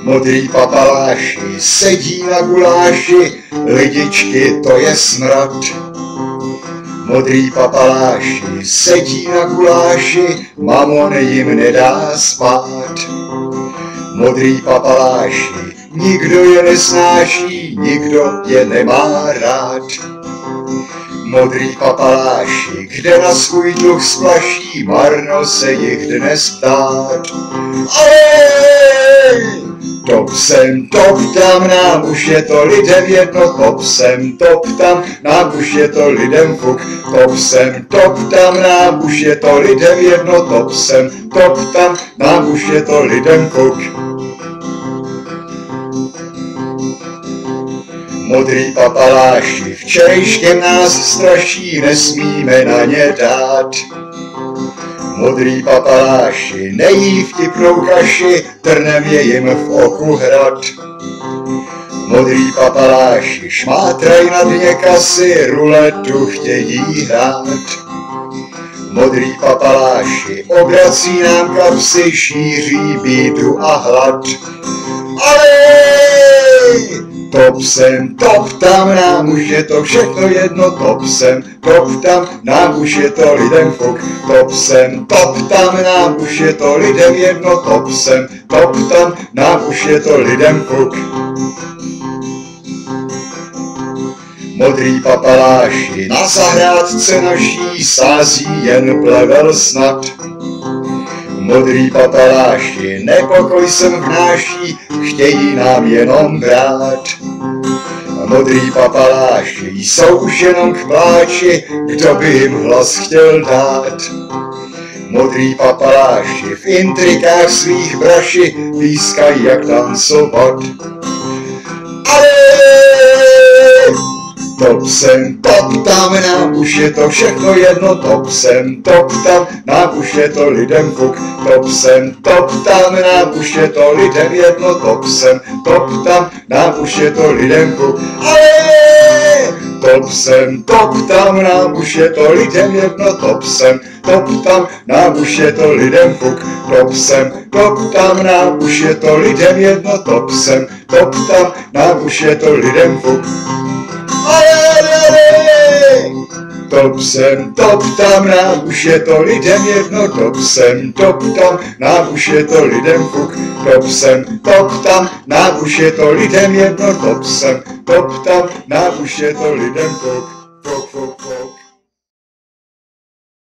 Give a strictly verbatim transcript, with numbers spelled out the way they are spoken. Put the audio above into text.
Modrý papaláši sedí na guláši, lidičky, to je smrad. Modrý papaláši sedí na guláši, mamon jim nedá spát. Modrý papaláši, nikdo je nesnáší, nikdo je nemá rád. Modrý papaláši, kde na svůj dluh splaší, marno se jich dnes ptát. Alej! Top sem, top tam, nám už je to lidem jedno, top sem, top tam, nám už je to lidem fuk. Top sem, top tam, nám už je to lidem jedno, top sem, top tam, nám už je to lidem fuk. Modrý papaláši, včerejškem nás straší, nesmíme na ně dát. Modrý papaláši nejí vtipnou kaši, trnem je jim v oku hrad. Modrý papaláši šmátraj na dně kasy, ruletu chtějí hrát. Modrý papaláši obrací nám kapsy, šíří bídu a hlad. Alej! Top sem, top tam, nám už je to všechno jedno, top sem, top tam, nám už je to lidem fuk. Top sem, top tam, nám už je to lidem jedno, top sem, top tam, nám už je to lidem fuk. Modrý papaláši na zahrádce naší sází jen plevel snad. Modrý papaláši nepokoj sem vnáší, chtějí nám jenom brát. Modrý papaláši jsou už jenom k pláči, kdo by jim hlas chtěl dát. Modrý papaláši v intrikách svých braši pískají jak tancovat. Top sem, top tam, nám už je to všechno jedno, top sem, top tam, nám už je to lidem fuk. Top sem, top tam, nám už je to lidem jedno, top sem, top tam, nám už je to lidem fuk. Ale! Top sem, top tam, nám už je to lidem jedno, top sem, top tam, nám už je to lidem fuk. Top sem, top tam, nám už je to lidem jedno, top sem, top tam, nám už je to lidem fuk. Top sem, top tam, nám už je to lidem jedno, top sem, top tam, nám už je to lidem fuk. Top sem, top tam, nám už je to lidem jedno, top sem, top tam, nám už je to lidem fuk.